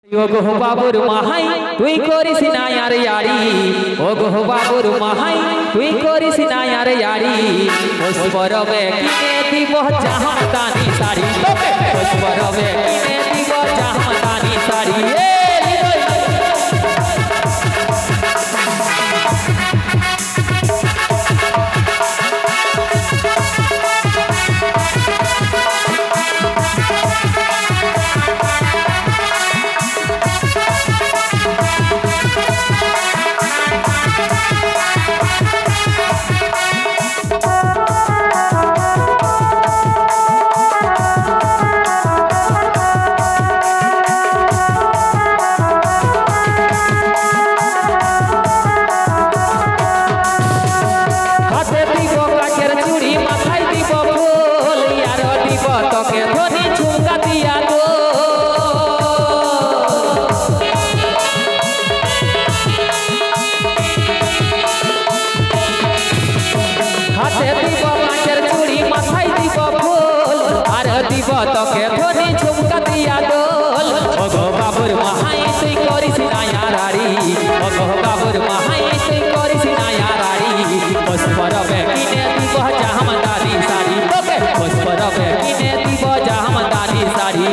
ওগো বাবুর মাহাই তুই করিস না আর ইয়ারি ওগো বাবুর মাহাই তুই করিস না আর ইয়ারি পুষ্পরবে কিনে দিব জাহামদানি শাড়ি পুষ্পরবে কিনে দিব জাহামদানি শাড়ি তোকে ধনি ঝুমকা দিয়া দোল ওগো বাবুর মাহাই তুই করিস না ইয়ারি ওগো বাবুর মাহাই তুই করিস না ইয়ারি পুষ্পরবে কিনে দিব জাহামদানি শাড়ি তোকে পুষ্পরবে কিনে দিব জাহামদানি শাড়ি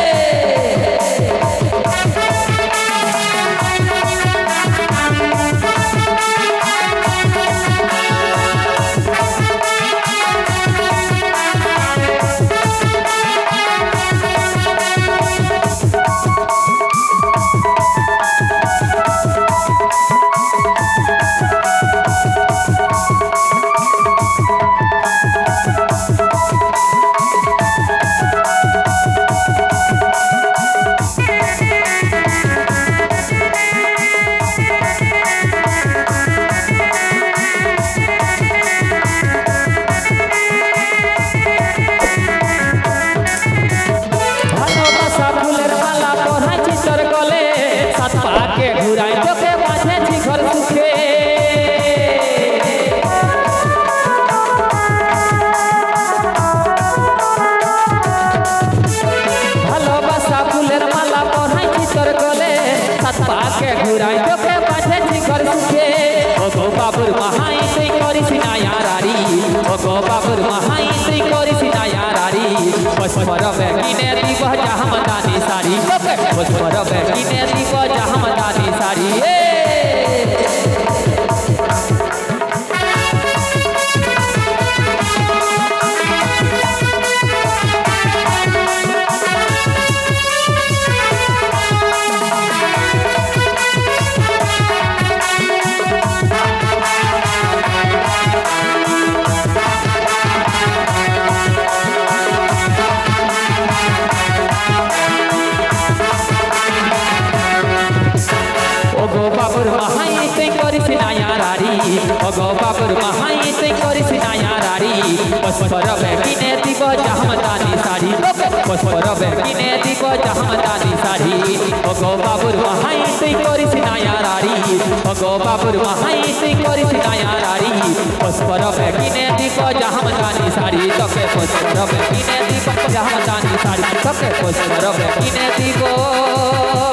ঘুরাই তোকে পাঠে শিখর সুখে ওগো বাবুর মাহাই তুই করিস না ইয়ারি ওগো বাবুর মাহাই তুই করিস না ইয়ারি পুষ্পরবে কিনে দিব জাহামদানি শাড়ি তোকে পুষ্পরবে কিনে দিব জাহামদানি শাড়ি ওগো বাবুর মাহাই তুই করিস না ইয়ারি ওগো বাবুর মাহাই তুই করিস না ইয়ারি পুষ্পরবে কিনে দিব জাহামদানি শাড়ি তোকে পুষ্পরবে কিনে দিব জাহামদানি শাড়ি ওগো বাবুর মাহাই তুই করিস না ইয়ারি ওগো বাবুর মাহাই তুই করিস না ইয়ারি পুষ্পরবে কিনে দিব জাহামদানি শাড়ি তোকে পুষ্পরবে কিনে দিব জাহামদানি শাড়ি তোকে পুষ্পরবে কিনে দিব